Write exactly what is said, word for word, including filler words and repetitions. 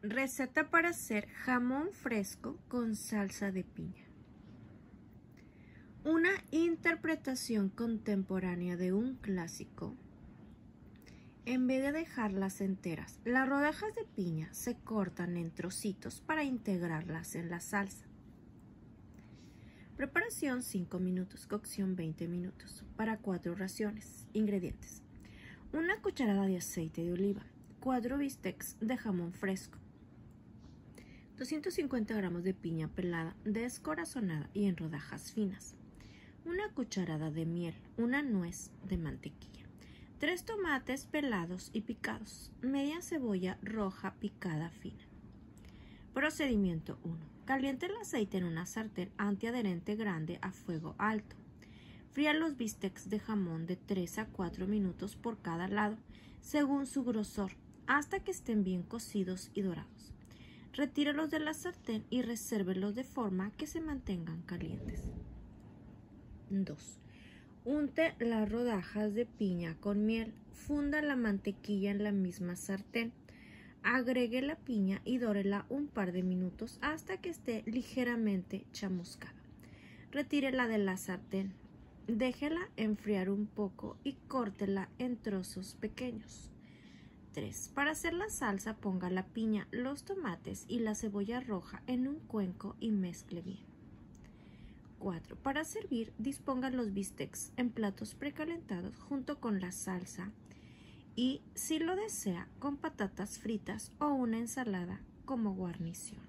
Receta para hacer jamón fresco con salsa de piña. Una interpretación contemporánea de un clásico. En vez de dejarlas enteras, las rodajas de piña se cortan en trocitos para integrarlas en la salsa. Preparación cinco minutos, cocción veinte minutos. Para cuatro raciones. Ingredientes: una cucharada de aceite de oliva, cuatro bistecs de jamón fresco, doscientos cincuenta gramos de piña pelada, descorazonada y en rodajas finas, una cucharada de miel, una nuez de mantequilla, tres tomates pelados y picados, media cebolla roja picada fina. Procedimiento uno. Caliente el aceite en una sartén antiadherente grande a fuego alto. Fría los bistecs de jamón de tres a cuatro minutos por cada lado, según su grosor, hasta que estén bien cocidos y dorados. Retírelos de la sartén y resérvelos de forma que se mantengan calientes. dos. Unte las rodajas de piña con miel. Funda la mantequilla en la misma sartén. Agregue la piña y dórela un par de minutos hasta que esté ligeramente chamuscada. Retírela de la sartén. Déjela enfriar un poco y córtela en trozos pequeños. tres. Para hacer la salsa, ponga la piña, los tomates y la cebolla roja en un cuenco y mezcle bien. cuatro. Para servir, disponga los bistecs en platos precalentados junto con la salsa y, si lo desea, con patatas fritas o una ensalada como guarnición.